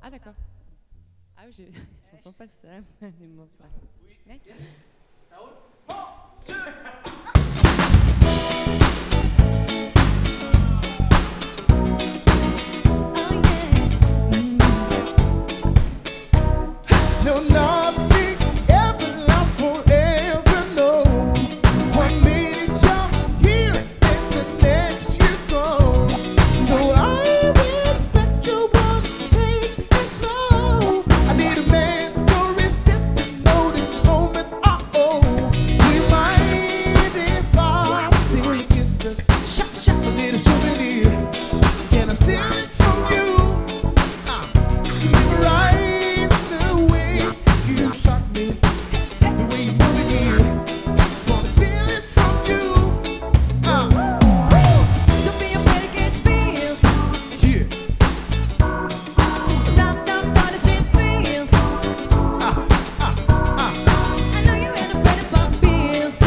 Ah d'accord. Ah oui, j'entends pas ça, les mots. Oui. Ça roule. No, nothing ever lasts forever, no. One minute you're here and the next you go. So I respect you, but take it slow. I need a man to reset to know this moment. We might if I still kiss a a little souvenir. Can I steal it from you? Memorize the way you shock me, the way you move it here. Just wanna feel it from you. Don't be afraid to catch feels. Yeah. Knock on the shit feels. I know you ain't afraid of pop pills.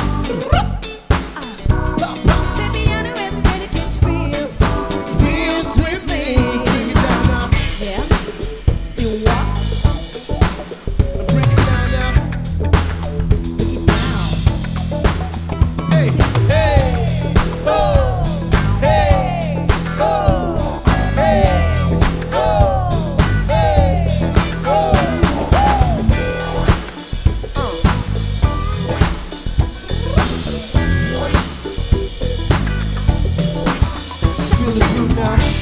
Baby, I know it's scared to catch feels. Feels with me. Bring it down now. Yeah. See what? Bring it down now. Bring it down. Hey, hey, oh, hey, oh, hey, oh, hey, oh. Feel the groove now.